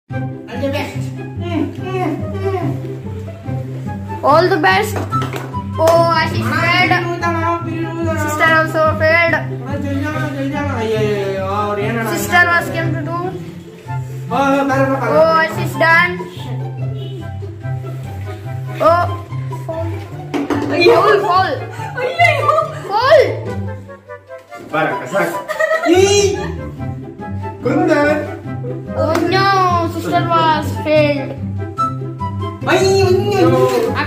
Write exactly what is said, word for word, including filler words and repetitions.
All the best. All the best. Oh, Ashish failed. Sister also failed. Sister was came to do. Oh, Ashish done. Oh, fall. Fall, fall. Fall. Para kasak. Yee! Kundan. Oh no, sister was failed. Ay,